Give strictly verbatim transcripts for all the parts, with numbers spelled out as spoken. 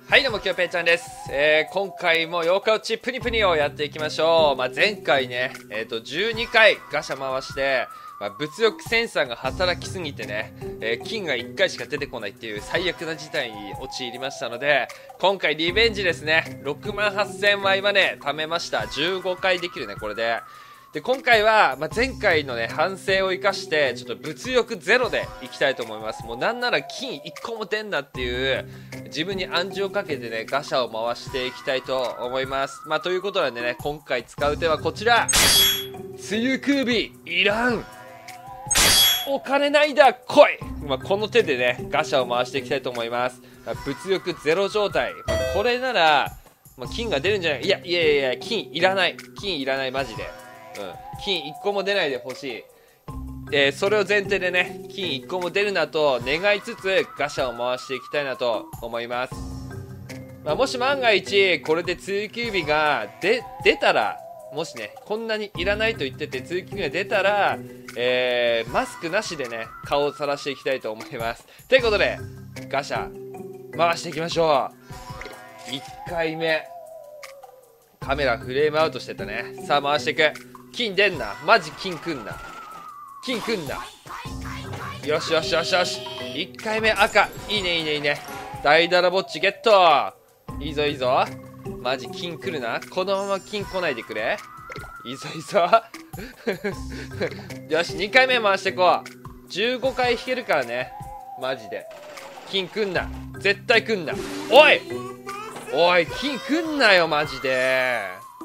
はいどうも、きよぺいちゃんです。えー、今回もようかうちプニプニをやっていきましょう。まあ、前回ね、えっと、じゅうにかいガシャ回して、まあ、物欲センサーが働きすぎてね、えー、金がいっかいしか出てこないっていう最悪な事態に陥りましたので、今回リベンジですね。ろくまんはっせんまいまで貯めました。じゅうごかいできるね、これで。で、今回は、まあ、前回のね、反省を生かして、ちょっと物欲ゼロでいきたいと思います。もうなんなら金いっこも出んなっていう、自分に暗示をかけてね、ガシャを回していきたいと思います。まあ、ということなんでね、今回使う手はこちら。梅雨クービいらん。お金ないだ来い。まあ、この手でね、ガシャを回していきたいと思います。まあ、物欲ゼロ状態。まあ、これなら、まあ、金が出るんじゃない。いや、いやいやいや、金いらない。金いらない、マジで。うん、金いっこも出ないでほしい、えー、それを前提でね、金いっこも出るなと願いつつガシャを回していきたいなと思います。まあ、もし万が一これで追求日がで出たら、もしねこんなにいらないと言ってて追求日が出たら、えー、マスクなしでね顔をさらしていきたいと思います。ということでガシャ回していきましょう。いっかいめカメラフレームアウトしてたね。さあ回していく。金出んな。マジ金くんな。金くんな。よしよしよしよし。いっかいめ赤。いいねいいねいいね。大だらぼっちゲット。いいぞいいぞ。マジ金来るな。このまま金来ないでくれ。いいぞいいぞ。よし、にかいめ回していこう。じゅうごかい引けるからね。マジで。金くんな。絶対くんな。おいおい、金くんなよ、マジで。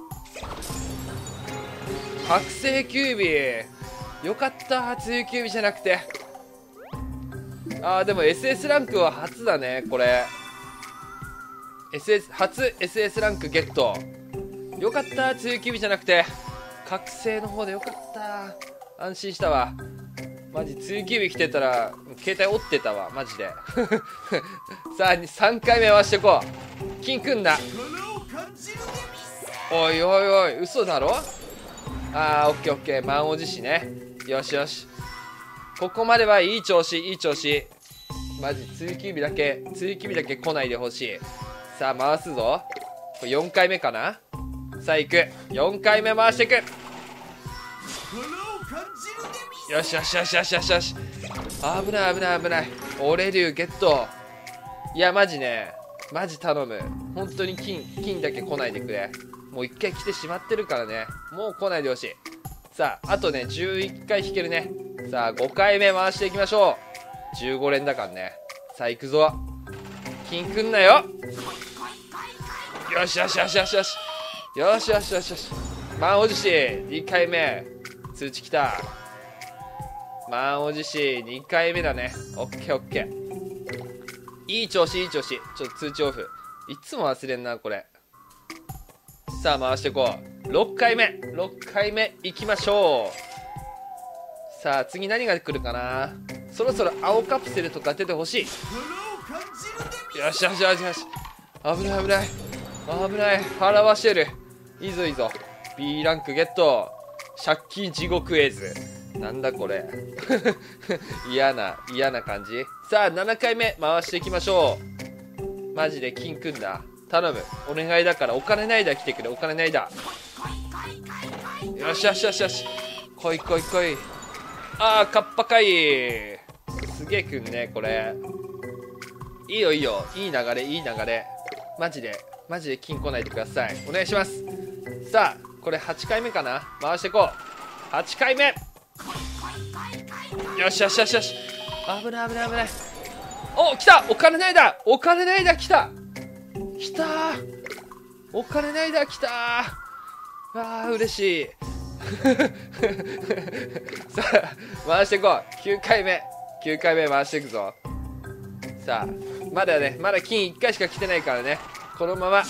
覚醒キュービーよかった。初キュービーじゃなくて。あーでも エスエス ランクは初だねこれ。 エスエス 初 エスエス ランクゲットよかった。初キュービーじゃなくて覚醒の方でよかった。安心したわ。マジ追キュービー来てたら携帯折ってたわマジで。さあさんかいめ回していこう。金くんな。おいおいおい嘘だろ。あーオッケーオッケー。満を持しね。よしよし、ここまではいい調子いい調子。マジ追キュービーだけ追キュービーだけ来ないでほしい。さあ回すぞ。これよんかいめかな。さあ行く。よんかいめ回していく。よしよしよしよしよしよし。危ない危ない危ない。オレ竜ゲット。いやマジね、マジ頼む。本当に金金だけ来ないでくれ。もういっかい来てしまってるからね。もう来ないでほしい。さああとねじゅういっかい引けるね。さあごかいめ回していきましょう。じゅうご連だからね。さあ行くぞ。金くんなよ。よしよしよしよしよしよしよしよしよし。満を持しにかいめ通知きた。満を持しにかいめだね。オッケーオッケー。いい調子いい調子。ちょっと通知オフ。いつも忘れんなこれ。さあ回していこう。ろっかいめろっかいめいきましょう。さあ次何が来るかな。そろそろ青カプセルとか出てほしい。よしよしよしよし。危ない危ない危ない。払わしてる。いいぞいいぞ。 B ランクゲット。借金地獄絵図。なんだこれ。嫌な嫌な感じ。さあななかいめ回していきましょう。マジで金くんだ。頼むお願いだから。お金ないだ来てくれ。お金ないだ。よしよしよしよし。来い来い来い。あーカッパかい。すげえくんねこれ。いいよいいよ。いい流れいい流れ。マジでマジで金来ないでください。お願いします。さあこれはちかいめかな。回していこう。はちかいめ。よしよしよしよし。危ない危ない危ない。お来た。お金ないだお金ないだ来た来たー。お金ないだ来たー。あー嬉しい。さあ回していこう。きゅうかいめきゅうかいめ回していくぞ。さあまだねまだ金いっかいしか来てないからね。このままよ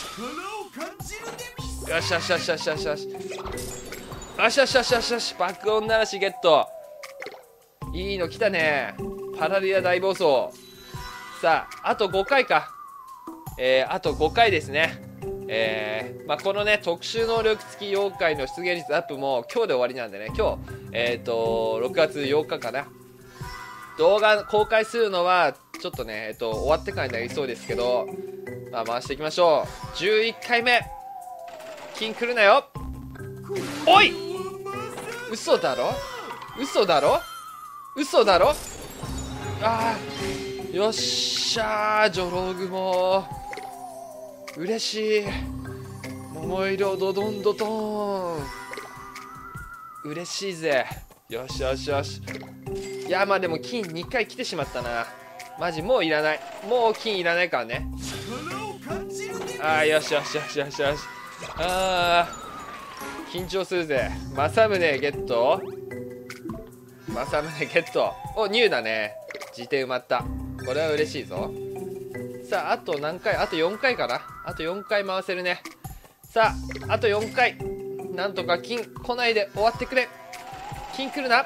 しよしよしよしよしよしよしよしよしよしよしよし。爆音鳴らしゲット。いいの来たね。パラリア大暴走。さああとごかいか。えー、あとごかいですね。えーまあ、このね特殊能力付き妖怪の出現率アップも今日で終わりなんでね。今日えっ、ー、とろくがつようかかな。動画公開するのはちょっとね、えっと、終わってからになりそうですけど、まあ、回していきましょう。じゅういっかいめ。金来るなよ。おい、嘘だろ嘘だろ嘘だろ。ああ、よっしゃー、ジョログモ。嬉しい。桃色ドドンドドーン。嬉しいぜ。よしよしよし。いや、まあでも金にかい来てしまったな。マジもういらない。もう金いらないからね。ああ、よしよしよしよしよし。ああ、緊張するぜ。政宗ゲット。政宗ゲット。お、ニューだね。辞典埋まった。これは嬉しいぞ。さあ、あと何回？あとよんかいかな。あとよんかい回せるね。さあ、あとよんかい。なんとか金来ないで終わってくれ。金来るな。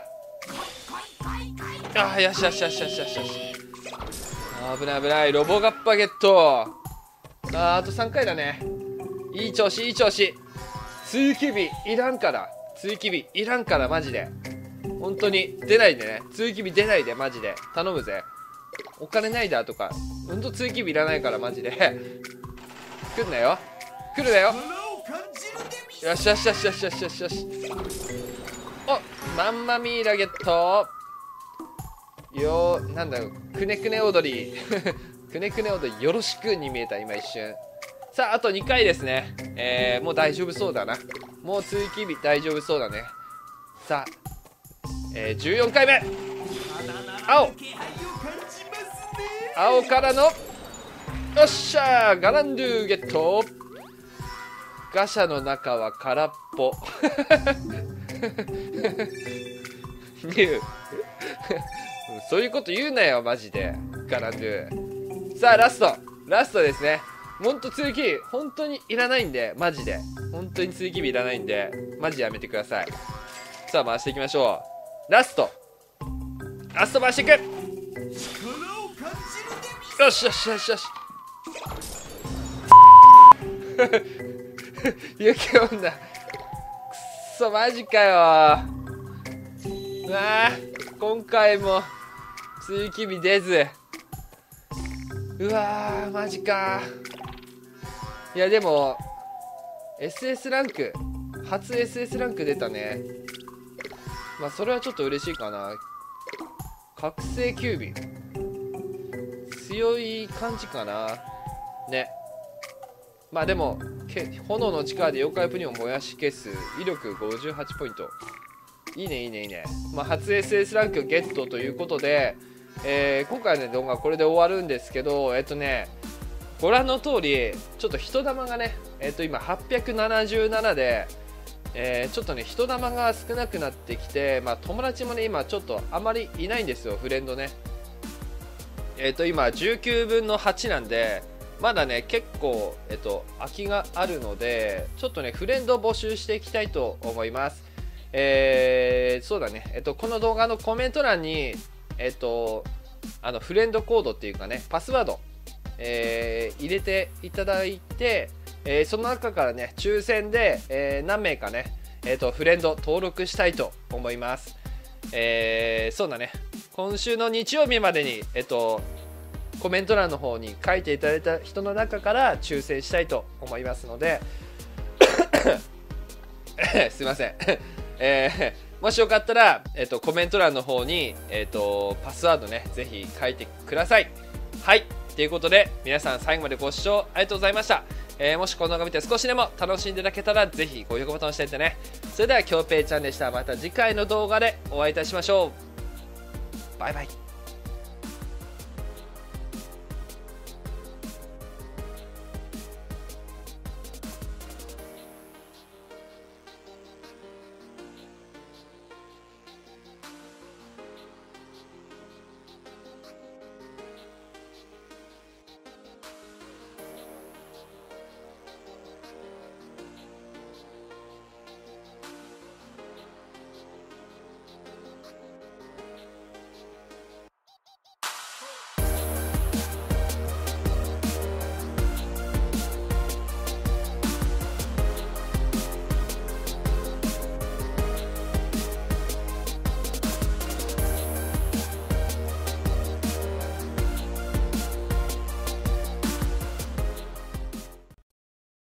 ああ、よしよしよしよしよしよし。危ない危ない。ロボガッパゲット。ああ、あとさんかいだね。いい調子いい調子。追記日いらんから。追記日いらんからマジで。本当に出ないでね。追記日出ないでマジで。頼むぜ。お金ないだとか。ほんと追記日いらないからマジで。来んなよ。来るなよ。よしよしよしよしよしよしよし。お、マンマミーラゲット。よー、なんだろう、くねくね踊りくねくね踊りよろしくに見えた今一瞬。さあ、あとにかいですね。えー、もう大丈夫そうだな。もう追記日大丈夫そうだね。さあ、えー、じゅうよんかいめ。青青からの、よっしゃー、ガランドゥゲット。ガシャの中は空っぽニューそういうこと言うなよマジで。ガランドゥ。さあ、ラストラストですね。ほんと追記日本当にいらないんで、マジで本当に追記日いらないんで、マジやめてください。さあ、回していきましょう。ラストラスト回していく。よしよしよしよし雪女くっそマジかよ。うわー、今回も追記日出ず。うわー、マジか。いやでも エスエス ランク初 エスエス ランク出たね。まあそれはちょっと嬉しいかな。覚醒キュービー強い感じかなね。まあでも炎の力で妖怪プニを燃やし消す威力ごじゅうはちポイント。いいねいいねいいね。まあ初 エスエス ランクゲットということで、えー、今回の動画はこれで終わるんですけど、えっとねご覧の通りちょっと人玉がね、えっと今はっぴゃくななじゅうななで、えー、ちょっとね人玉が少なくなってきて、まあ友達もね今ちょっとあまりいないんですよ、フレンドね。えっと今じゅうきゅうぶんのはちなんで、まだね結構、えっと、空きがあるので、ちょっとねフレンド募集していきたいと思います。えー、そうだね、えっと、この動画のコメント欄に、えっと、あのフレンドコードっていうかねパスワード、えー、入れていただいて、えー、その中からね抽選で、えー、何名かね、えーと、フレンド登録したいと思います。えー、そうだね、今週の日曜日までに、えっと、コメント欄の方に書いていただいた人の中から抽選したいと思いますのですいません、えー、もしよかったら、えっと、コメント欄の方に、えっと、パスワードねぜひ書いてください。はい、ということで皆さん最後までご視聴ありがとうございました。えー、もしこの動画見て少しでも楽しんでいただけたらぜひ高評価ボタンを押していってね。それではきょうぺいちゃんでした。また次回の動画でお会いいたしましょう。バイバイ。